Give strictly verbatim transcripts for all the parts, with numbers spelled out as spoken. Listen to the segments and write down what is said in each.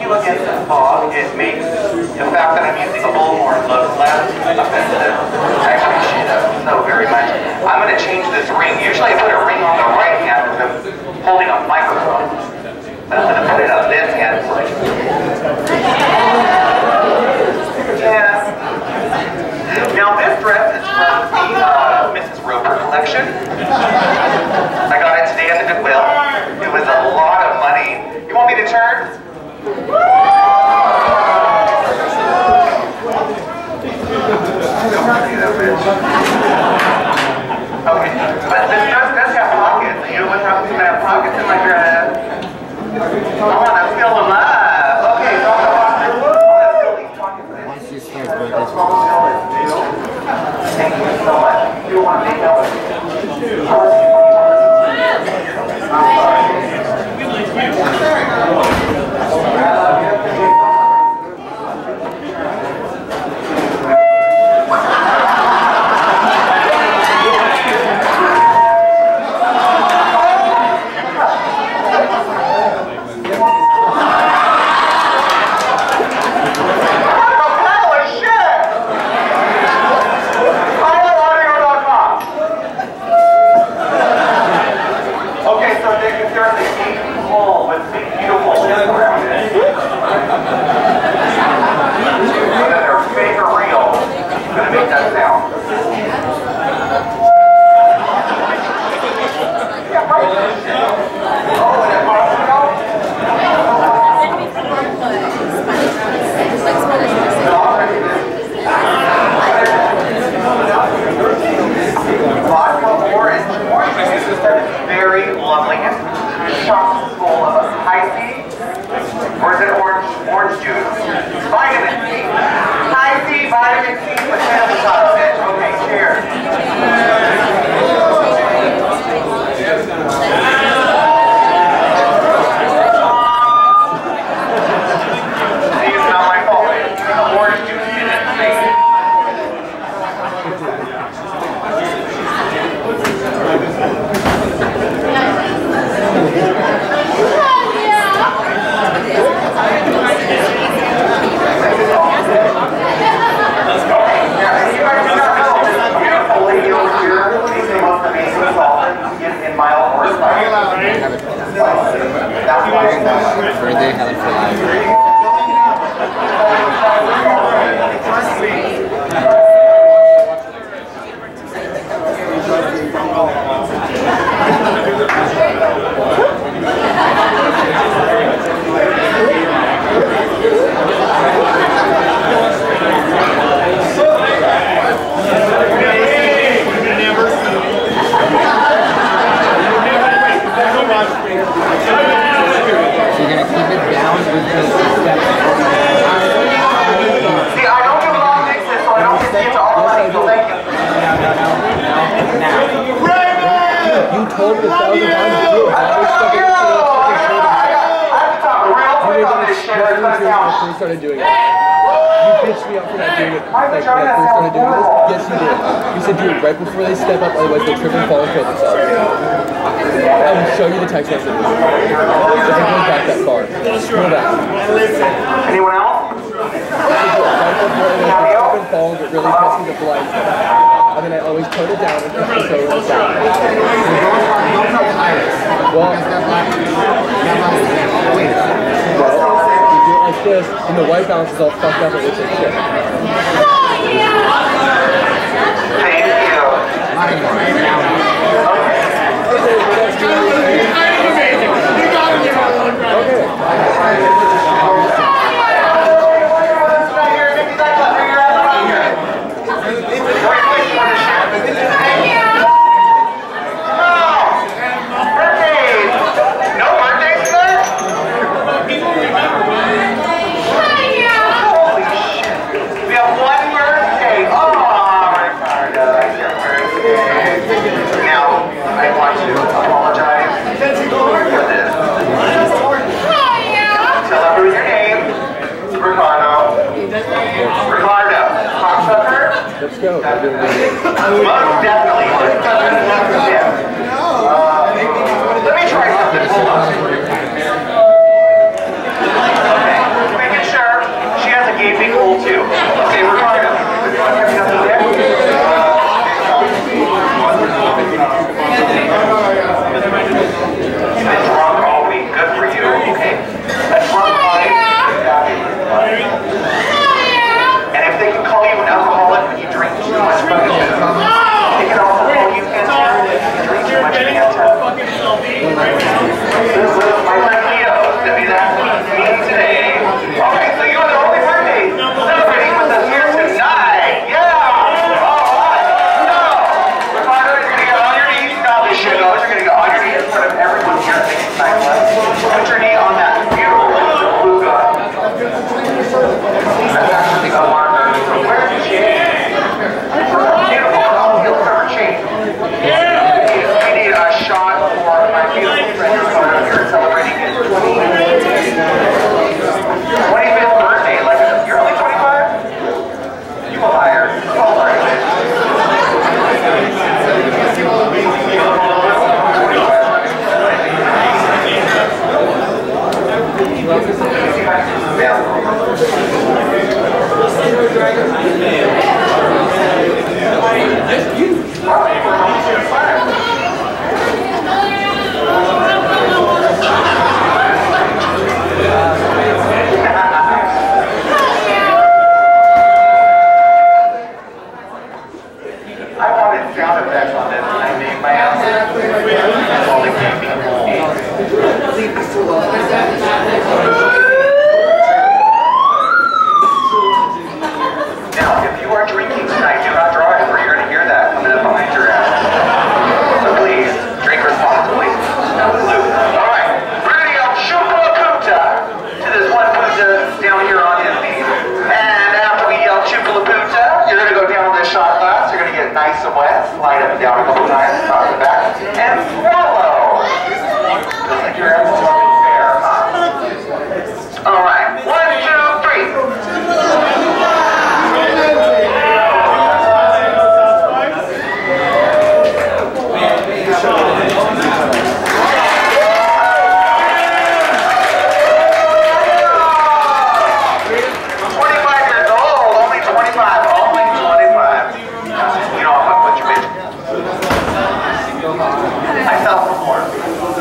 you against the fog, it makes the fact that I'm using a bullhorn look less offensive. I appreciate it so very much. I'm going to change this ring. Usually I put a ring on the right hand because I'm holding a microphone. But I'm going to put it on this hand. Yeah. Now this dress is from the uh, Missus Roper collection. I got it today at the Goodwill. It was a lot of money. You want me to turn? Okay, but this dress does have pockets. You know what happens when I have pockets in my dress? I want to feel alive. Okay, so I'm going to fill these pockets in. Once you start with this one. Thank you so much. You want to make that one? I'm sorry. Started doing it. You pitched me up for not doing it like when I first started doing this. Yes, you did. You said do it right before they step up, otherwise they'll trip and fall and kill themselves. I will show you the text messages. It goes back that far. Scroll back. Anyone else? Right before they trip and fall and get really pissed the blind. And then I always tone it down and push the toes down. Well, like this, and the white balance is all fucked up, it looks like shit. Let's go. Most definitely. Uh, let me try something. Hold on. Okay.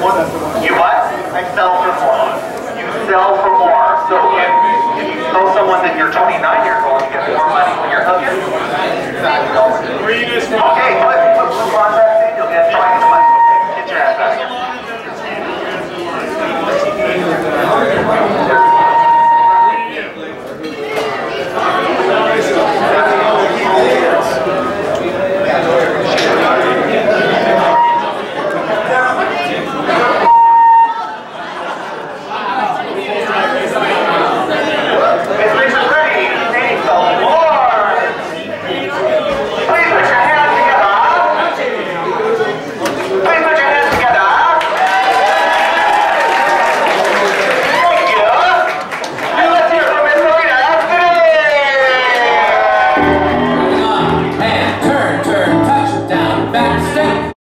You what? I sell for more. You sell for more. So if, if you tell someone that you're twenty-nine years old, you get more money when you're hooking. Okay, let's move on